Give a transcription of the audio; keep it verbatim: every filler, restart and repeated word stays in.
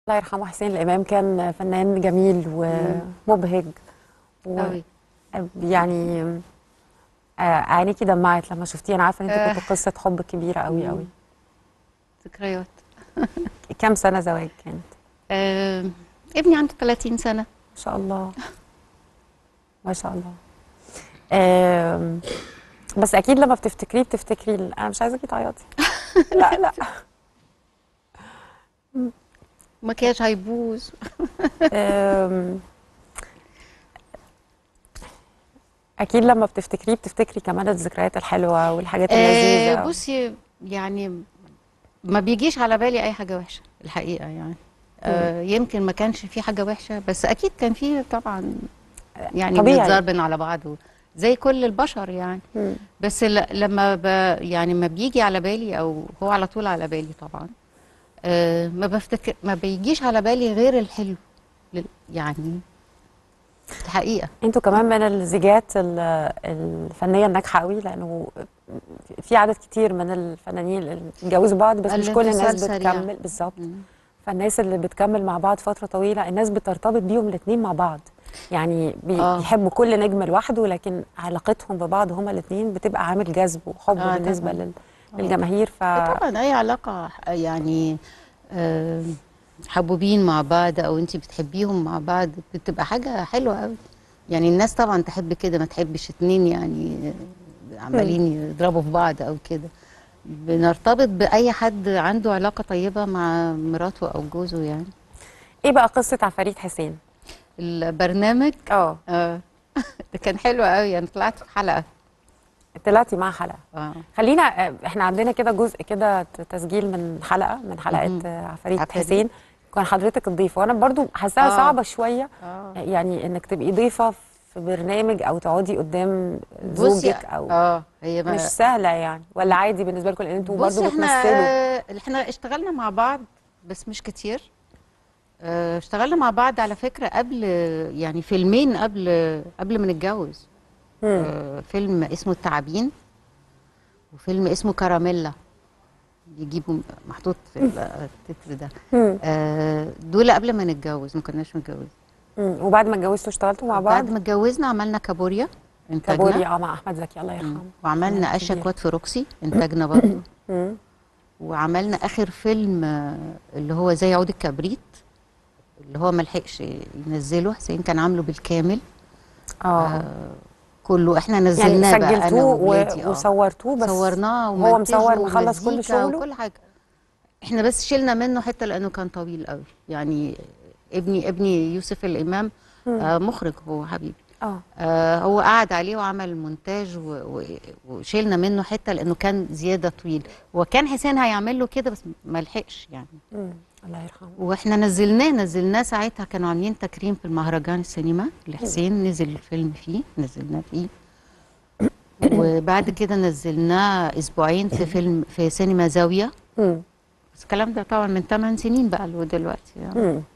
الله يرحمه حسين الإمام كان فنان جميل ومبهج و يعني آه، عينيكي دمعت لما شفتيه. انا عارفه ان انتوا آه. كنتوا قصه حب كبيره قوي قوي. ذكريات. كام سنه زواج كانت؟ آه. ابني عنده ثلاثين سنة. ما شاء الله ما شاء الله. آه بس اكيد لما بتفتكريه بتفتكري ال- انا مش عايزاكي تعيطي. لا لا. المكياج هيبوظ. آه اكيد لما بتفتكريه بتفتكري كمان الذكريات الحلوه والحاجات آه. اللذيذه. بصي، يعني ما بيجيش على بالي أي حاجة وحشة الحقيقة، يعني آه. يمكن ما كانش في حاجة وحشة، بس أكيد كان في طبعا، يعني طبيعي. بنتزربن على بعض و- زي كل البشر يعني. مم. بس ل- لما ب يعني ما بيجي على بالي، أو هو على طول على بالي طبعا، آه. ما بفتكر، ما بيجيش على بالي غير الحلو، لل- يعني الحقيقة. انتوا كمان من الزيجات ال- الفنيه الناجحه قوي، لانه في عدد كتير من الفنانين اللي اتجوزوا بعض بس مش كل الناس الانفصال سريع. بتكمل بالظبط. مم. فالناس اللي بتكمل مع بعض فتره طويله الناس بترتبط بيهم الاثنين مع بعض، يعني بي- اه بيحبوا كل نجم لوحده، لكن علاقتهم ببعض هما الاثنين بتبقى عامل جذب وحب اه بالنسبه طبعا. لل- اه للجماهير. ف طبعا اي علاقه يعني آه حبوبين مع بعض، او انت بتحبيهم مع بعض، بتبقى حاجه حلوه قوي. يعني الناس طبعا تحب كده، ما تحبش اتنين يعني مم. عمالين يضربوا في بعض او كده. بنرتبط باي حد عنده علاقه طيبه مع مراته او جوزه يعني. ايه بقى قصه عفاريت حسين؟ البرنامج اه اه ده كان حلو قوي، انا طلعت في حلقه. طلعتي مع حلقه. اه خلينا آه، احنا عندنا كده جزء كده ت- تسجيل من حلقه من حلقه مهم. آه، عفاريت عفاريت. حسين. كان حضرتك الضيفه وانا برضو حاساها اه صعبه شويه، اه يعني انك تبقي ضيفه في برنامج او تقعدي قدام بصي، زوجك، او اه هي مش ما سهله يعني، ولا عادي بالنسبه لكم لان انتوا برضو بصي، احنا بتمثلوا؟ آه احنا اشتغلنا مع بعض بس مش كتير. آه اشتغلنا مع بعض على فكرة قبل، يعني فيلمين قبل قبل ما نتجوز. امم آه فيلم اسمه التعابين، وفيلم اسمه كراميلا، بيجيبوا محطوط في التتر ده. امم آه دول قبل ما نتجوز، ما كناش متجوزين. وبعد ما اتجوزتوا اشتغلتوا مع بعض؟ بعد ما اتجوزنا عملنا كابوريا، انتاجنا. كابوريا اه مع احمد زكي الله يرحمه. فنان وعملنا كبير. اشك واد في روكسي، انتاجنا برضو. امم وعملنا اخر فيلم آه، اللي هو زي عود الكبريت، اللي هو ملحقش ينزله، حسين كان عامله بالكامل. اه آه كله احنا يعني نزلناه بقى، انا سجلتوه وولادي. و- اه وصورتوه بس؟ صورناه وهو ومنتجه مصور مخلص كل ومزيكا شغله؟ وكل حاجه. احنا بس شلنا منه حته لانه كان طويل قوي يعني. ابني ابني يوسف الامام امم آه مخرج هو حبيبي. اه آه هو قعد عليه وعمل مونتاج و- و- وشيلنا منه حته لانه كان زياده طويل. وكان حسين هيعمل له كده بس ما لحقش يعني. امم الله يرحمه. واحنا نزلناه نزلناه ساعتها، كانوا عاملين تكريم في المهرجان السينما لحسين، نزل الفيلم فيه، نزلناه فيه. وبعد كده نزلناه اسبوعين في فيلم في سينما زاوية. امم بس الكلام ده طبعا من ثمان سنين بقى له دلوقتي يعني. امم